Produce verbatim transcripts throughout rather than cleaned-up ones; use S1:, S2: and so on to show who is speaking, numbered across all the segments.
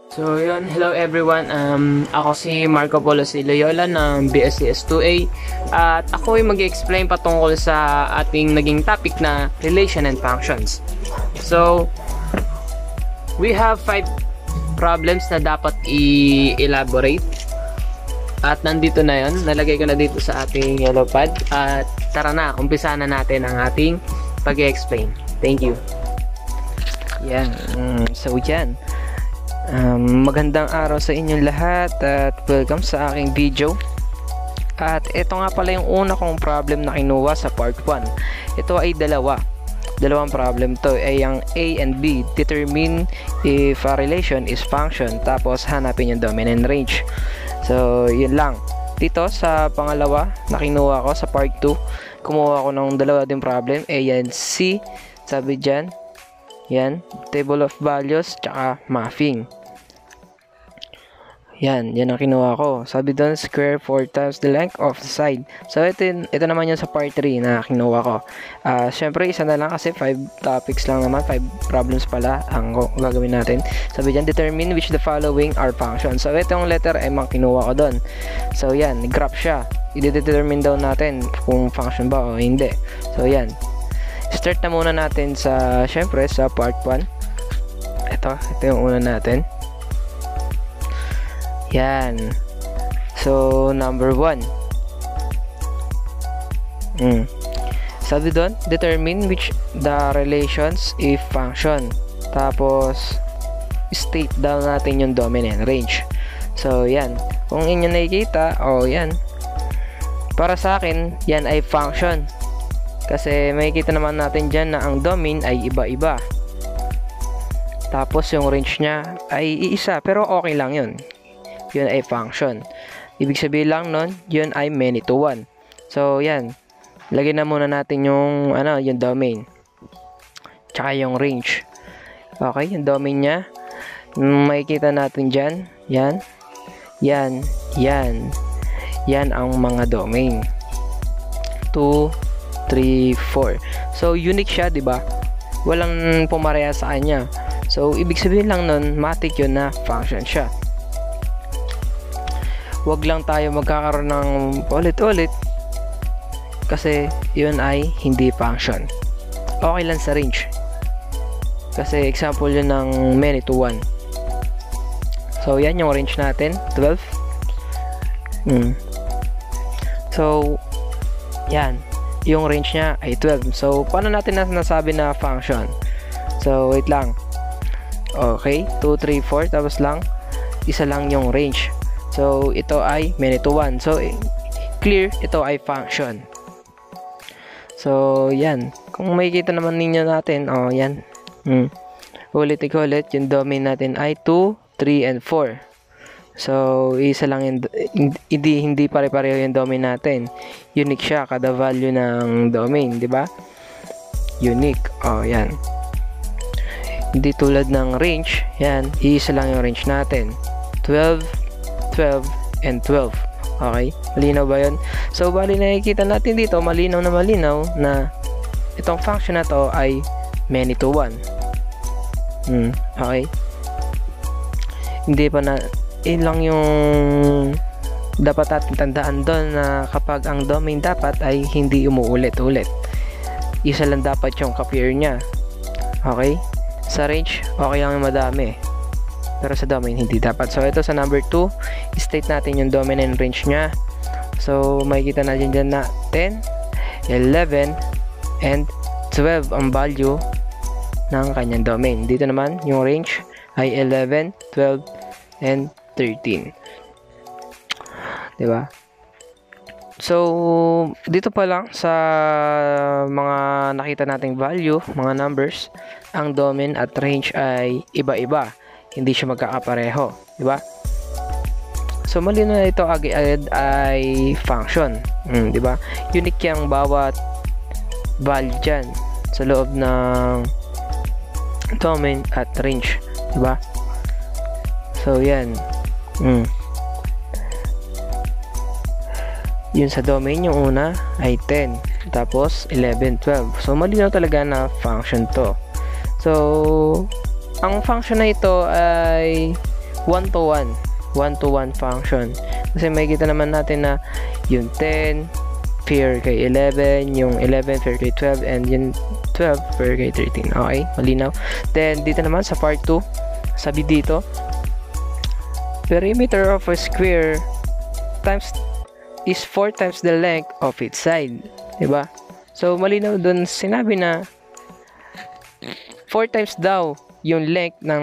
S1: So yun, hello everyone, um, ako si Marco Polo, si Loyola ng B S C S two A at ako ay mag-explain patungkol sa ating naging topic na relation and functions. So, we have five problems na dapat i-elaborate at nandito na yun, nalagay ko na dito sa ating yellow pad at tara na, umpisa na natin ang ating pag-explain. Thank you.
S2: Yan, so yan. Um, magandang araw sa inyong lahat at welcome sa aking video. At ito nga pala yung una kong problem na kinuha sa part one. Ito ay dalawa. Dalawang problem to ay ang A and B. Determine if a relation is function. Tapos hanapin yung domain and range. So yun lang. Dito sa pangalawa na kinuha ko sa part two, kumuha ko ng dalawa din problem, A and C. Sabi dyan, yan, table of values tsaka mapping. Yan, yan ang kinuha ko. Sabi doon, square four times the length of the side. So, ito, ito naman yung sa part three na kinuha ko. Uh, Siyempre, isa na lang kasi five topics lang naman. five problems pala ang gagawin natin. Sabi dyan, determine which the following are functions. So, ito yung letter M ang kinuha ko doon. So, yan, graph siya. I-determine daw natin kung function ba o hindi. So, yan. Start na muna natin sa, siyempre, sa part one. Ito, ito yung una natin. Yan. So, number one. Mm. Sabi doon, determine which the relations if function. Tapos, state down natin yung domain and range. So, yan. Kung inyo nakikita, oh, yan. Para sa akin, yan ay function. Kasi makikita naman natin dyan na ang domain ay iba-iba. Tapos, yung range niya ay iisa. Pero okay lang yun. Yun ay function. Ibig sabihin lang nun, yun ay many to one. So, yan. Lagyan na muna natin yung, ano, yung domain. Tsaka yung range. Okay, yung domain niya. Makikita natin dyan. Yan. Yan. Yan. Yan ang mga domain. two, three, four. So, unique siya, diba? Walang pumareha sa kanya. So, ibig sabihin lang nun, matik yun na function siya. Wag lang tayo magkakaroon ng ulit-ulit kasi yun ay hindi function. Okay lang sa range kasi example yun ng many to one. So yan yung range natin, twelve. hmm. So yan, yung range nya ay twelve. So paano natin nasabi na function? So wait lang. Okay, two, three, four, tapos lang isa lang yung range. So, ito ay many to one. So, clear, ito ay function. So, yan. Kung makikita naman ninyo natin, oh, yan. Hmm. Ulit-ulit, yung domain natin ay two, three, and four. So, isa lang yung, hindi, hindi pare-pareho yung domain natin. Unique siya, kada value ng domain, di ba? Unique. Oh, yan. Hindi tulad ng range, yan. Isa lang yung range natin. twelve, twelve, and twelve. Okay? Malinaw ba yun? So, bali nakikita natin dito, malinaw na malinaw na itong function na to ay many to one. Hmm. Okay? Hindi pa na, yun lang yung dapat natin tandaan doon na kapag ang domain dapat ay hindi umuulit-ulit. Isa lang dapat yung ka-pair niya. Okay? Sa range, okay lang yung madami. Pero sa domain, hindi dapat. So, ito sa number two, state natin yung domain and range nya. So, makikita natin dyan na ten, eleven, and twelve ang value ng kanyang domain. Dito naman, yung range ay eleven, twelve, and thirteen. Diba? So, dito pa lang sa mga nakita nating value, mga numbers, ang domain at range ay iba-iba. Hindi siya magkakapareho, di ba? So malinaw na ito agad ay function, mm, di ba? Unique yang bawat value dyan sa loob ng domain at range, di ba? So yan. Mm. Yun sa domain yung una ay ten, tapos eleven, twelve. So malinaw talaga na function to. So ang function na ito ay one-to-one. one-to-one function. Kasi makikita naman natin na yung ten pair kay eleven, yung eleven pair kay twelve, and yung twelve pair kay thirteen. Okay, malinaw. Then, dito naman sa part two, sabi dito, perimeter of a square times is four times the length of its side. Diba? So, malinaw dun sinabi na four times daw yung length ng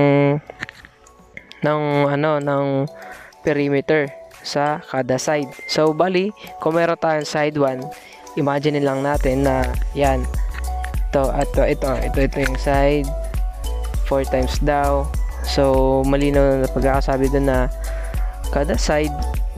S2: ng ano, ng perimeter sa kada side. So, bali, kung meron tayong side one, imagine lang natin na yan, ito, ito, ito, ito, ito yung side, four times daw. So, malinaw na pagkakasabi doon na kada side,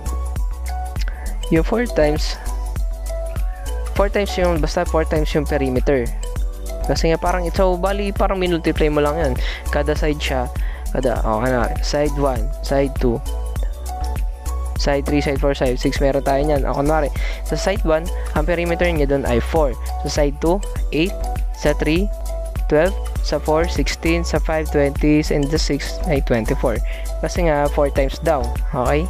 S2: yung four times, four times yung, basta four times yung perimeter. Kasi nga parang, so, bali, parang minultiply mo lang yan. Kada side siya, kada, oh, ano, side one, side two, side three, side four, side six, meron tayo nyan. O, kunwari, sa side one, ang perimeter niya doon ay four. Sa side two, eight. Sa three, twelve. Sa four, sixteen. Sa five, twenty. And the six ay twenty-four. Kasi nga, four times daw. Okay?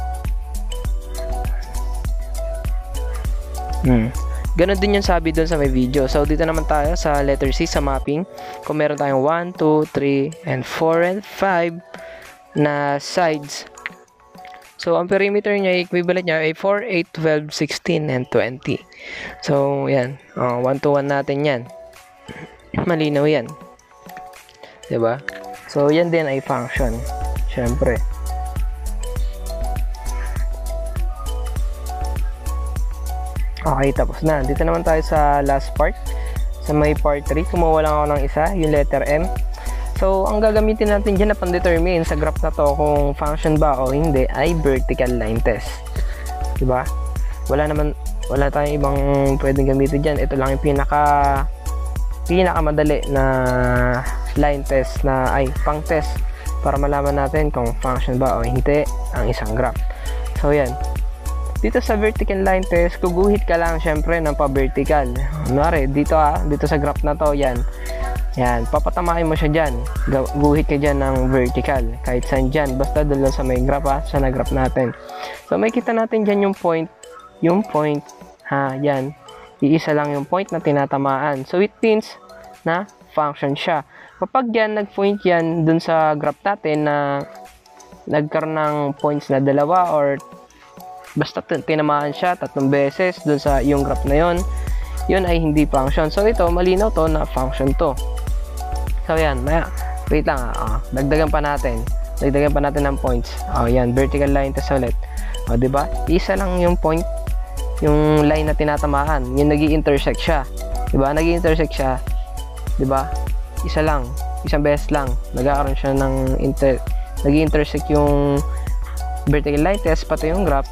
S2: Hmm. Ganon din yung sabi doon sa may video. So, dito naman tayo sa letter C, sa mapping. Kung meron tayong one, two, three, and four, and five na sides. So, ang perimeter niya, equivalent niya ay four, eight, twelve, sixteen, and twenty. So, yan. Oh, one to one natin yan. Malinaw yan. Diba? So, yan din ay function. Siyempre. Okay, tapos na. Dito naman tayo sa last part. Sa may part three, kumuha lang ako ng isa, yung letter M. So, ang gagamitin natin dyan na pan-determine sa graph na to kung function ba o hindi ay vertical line test. Diba? Wala naman, wala tayong ibang pwedeng gamitin dyan. Ito lang yung pinaka pinaka madali na line test na ay pang test para malaman natin kung function ba o hindi ang isang graph. So, yan. Dito sa vertical line test, kuguhit ka lang syempre ng pa-vertical. Kunwari, dito ah, dito sa graph na to, yan. Yan, papatamain mo siya dyan. Guhit ka dyan ng vertical. Kahit saan dyan. Basta doon sa may graph ha. Sa nag-graph natin. So, may kita natin dyan yung point. Yung point. Ha, yan. Iisa lang yung point na tinatamaan. So, it means na function siya. Kapag yan, nag-point yan doon sa graph natin na nagkaroon ng points na dalawa or basta tinamaan siya tatlong beses doon sa yung graph na yon, yun ay hindi function. So, ito, malinaw to na function to. So, yan. Maya, wait lang. Ah. Dagdagan pa natin. Dagdagan pa natin ng points. Oh, yan. Vertical line test ulit. O, oh, diba? Isa lang yung point. Yung line na tinatamaan. Yung nag-i-intersect siya. Diba? Nag-i-intersect siya. Diba? Isa lang. Isang beses lang. Nagkakaroon siya ng inter... Nag-i-intersect yung vertical line test pati yung graph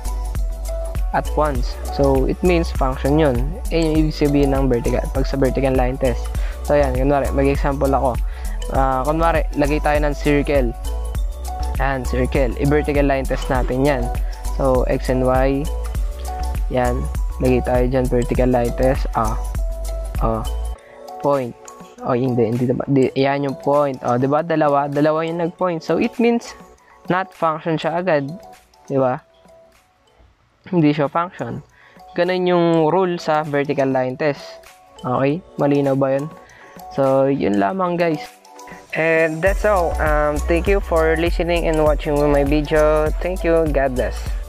S2: at once. So, it means function yun. Eh, yung ibig sabihin ng vertical. Pag sa vertical line test. So, yan. Kunwari, mag-example ako. Uh, kunwari, lagay tayo ng circle. Yan, circle. I-vertical line test natin yan. So, X and Y. Yan. Lagay tayo dyan, vertical line test. Ah. Oh. Point. Oh, hindi. Hindi diba? Di, yan yung point. Oh, diba? Dalawa. Dalawa yung nag-point. So, it means not function siya agad. Diba? Hindi siya function. Ganun yung rule sa vertical line test. Okay? Malinaw ba yun? So, yun lamang guys. And that's all. Um, thank you for listening and watching my video. Thank you. God bless.